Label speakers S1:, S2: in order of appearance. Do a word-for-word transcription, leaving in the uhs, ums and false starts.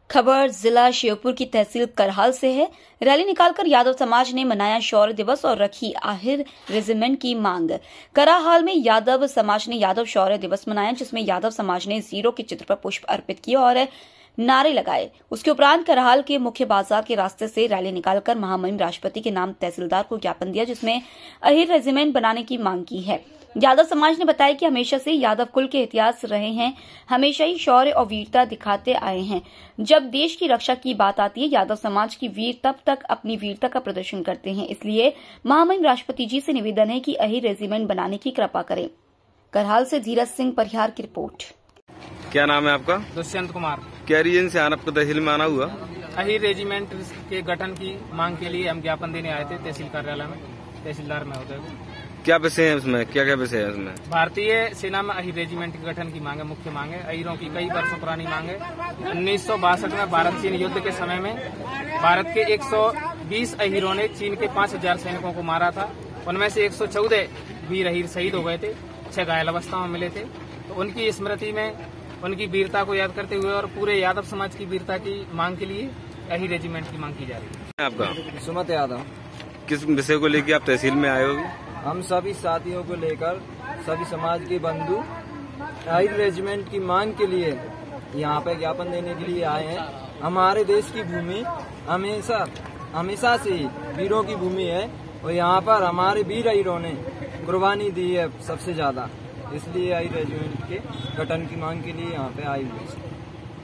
S1: खबर जिला श्योपुर की तहसील करहाल से है। रैली निकालकर यादव समाज ने मनाया शौर्य दिवस और रखी आहिर रेजिमेंट की मांग। करहाल में यादव समाज ने यादव शौर्य दिवस मनाया, जिसमें यादव समाज ने जीरो के चित्र पर पुष्प अर्पित किए और नारे लगाए। उसके उपरांत करहाल के मुख्य बाजार के रास्ते से रैली निकालकर महामहिम राष्ट्रपति के नाम तहसीलदार को ज्ञापन दिया, जिसमें अहिर रेजिमेंट बनाने की मांग की है। यादव समाज ने बताया कि हमेशा से यादव कुल के इतिहास रहे हैं, हमेशा ही शौर्य और वीरता दिखाते आए हैं। जब देश की रक्षा की बात आती है, यादव समाज की वीर तब तक अपनी वीरता का प्रदर्शन करते हैं। इसलिए महामहिम राष्ट्रपति जी से निवेदन है कि अहिर रेजिमेंट बनाने की कृपा करें। करहाल से धीरज सिंह परिहार की रिपोर्ट।
S2: क्या नाम है आपका?
S3: दुष्यंत कुमार।
S2: क्या रीजन से आपको तहसील में आना हुआ?
S3: अहिर रेजिमेंट के गठन की मांग के लिए हम ज्ञापन देने आए थे तहसील कार्यालय में, तहसीलदार महोदय को।
S2: क्या विषय है उसमें? क्या क्या विषय है उसमें?
S3: भारतीय सेना में अहिर रेजिमेंट के गठन की मांग है, मुख्य मांग है। अहिरों की कई वर्षों पुरानी मांग है। उन्नीस सौ बासठ में भारत चीन युद्ध के समय में भारत के एक सौ बीस अहिरों ने चीन के पांच हजार सैनिकों को मारा था। उनमें से एक सौ चौदह वीर अहिर शहीद हो गए थे, छह घायल अवस्था में मिले थे। तो उनकी स्मृति में उनकी वीरता को याद करते हुए और पूरे यादव समाज की वीरता की मांग के लिए अहिर रेजिमेंट की मांग की जा रही है।
S2: आपका?
S4: सुमत यादव।
S2: किस विषय को लेकर आप तहसील में आए हो?
S4: हम सभी साथियों को लेकर, सभी समाज के बंधु अहिर रेजिमेंट की मांग के लिए यहाँ पे ज्ञापन देने के लिए आए हैं। हमारे देश की भूमि हमेशा हमेशा से ही वीरों की भूमि है और यहाँ पर हमारे वीर अहिरों ने कुर्बानी दी है सबसे ज्यादा, इसलिए अहिर रेजिमेंट के गठन की मांग के लिए यहाँ पे आए हुए हैं।